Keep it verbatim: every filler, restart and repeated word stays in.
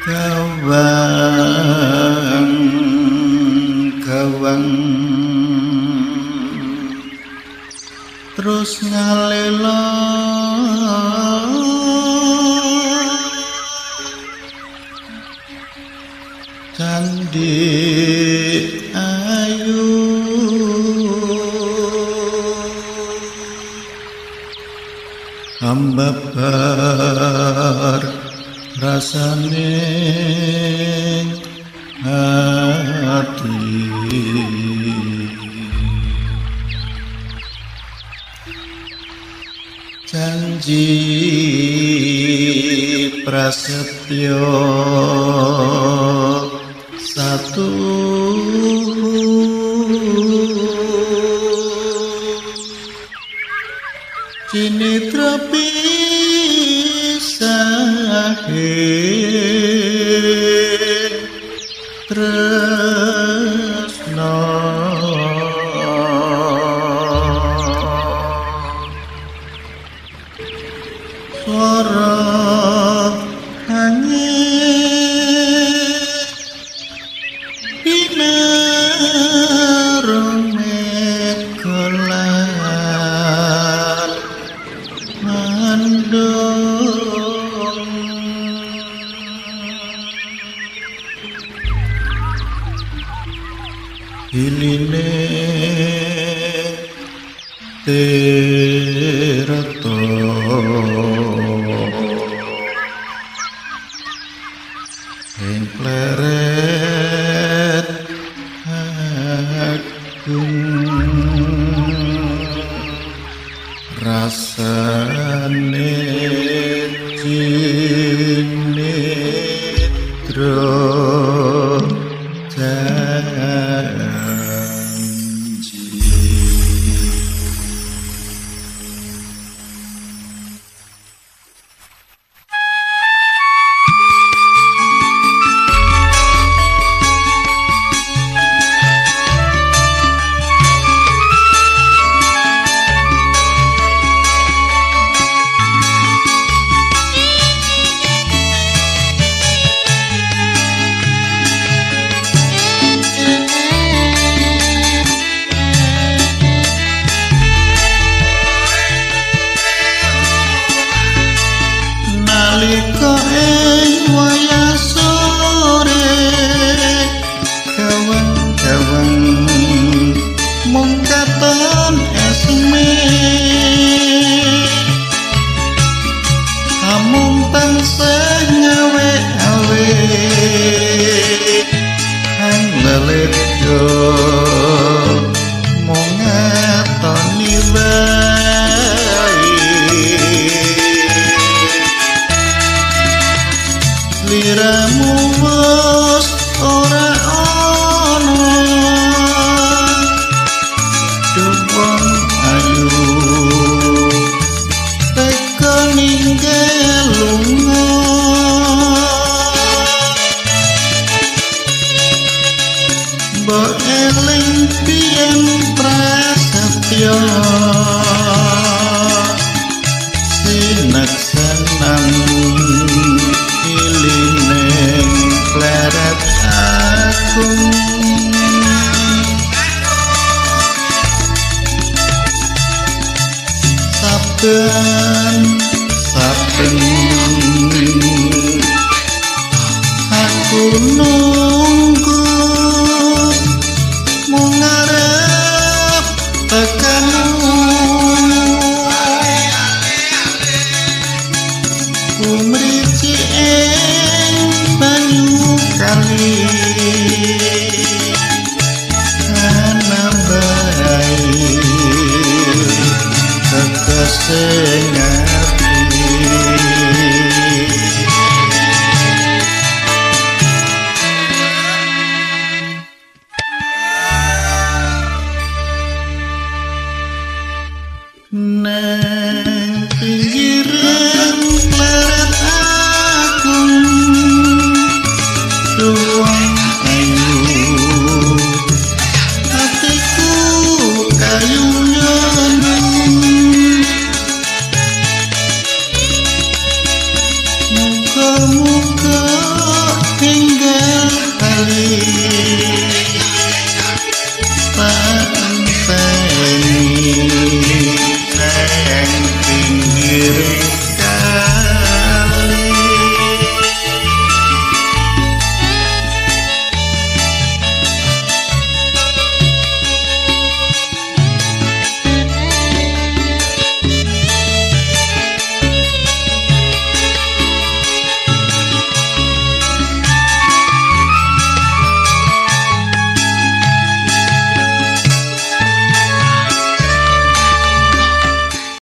Kawang kawang terus ngalela candi ayu ambabar rasane hati janji prasetyo satu cinitra pisahe tresno swara angin pinarung mekolan mandung hiline terato ing pleret agung rasane cinitro nalika ing wayah sore kawan-kawan mung katon esme amung tansah ngawe-awe hang lelet yo mung ngatoni liramu wis ora ana dewang ayu teka ninggal lunga mbok eling pian prasetyo sinaksanan ilineng pleret agung saben saben aku nunggu mung ngarep tekanmu kumriji ing banyu kali anambai kekasih ngati nang pinggiran pleret agung ruang ayu hatiku kayu nyandung muka-muka panteni